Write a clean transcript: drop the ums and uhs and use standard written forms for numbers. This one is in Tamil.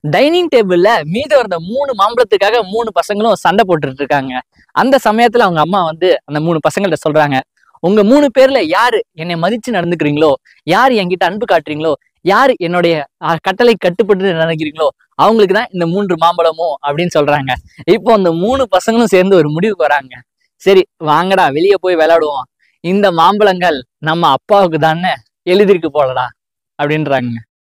டைனிங் டேபிள்ல மீதம் இருந்த 3 மாம்பழத்துக்காக 3 பசங்களும் சண்டை போட்டுட்டு இருக்காங்க. அந்த சமயத்துல அவங்க அம்மா வந்து அந்த 3 பசங்கள்ட்ட சொல்றாங்க, உங்க 3 பேர்ல யாரு என்னை மதிச்சு நடந்துக்கிறீங்களோ, யாரு என்கிட்ட அன்பு காட்டுறீங்களோ, யாரு என்னுடைய கட்டளை கட்டுப்பட்டு நினைக்கிறீங்களோ அவங்களுக்கு தான் இந்த 3 மாம்பழமும் அப்படின்னு சொல்றாங்க. இப்போ அந்த 3 பசங்களும் சேர்ந்து ஒரு முடிவுக்கு வராங்க. சரி வாங்கடா வெளியே போய் விளையாடுவோம், இந்த மாம்பழங்கள் நம்ம அப்பாவுக்கு தானே எழுதிருக்கு போலடா அப்படின்றாங்க.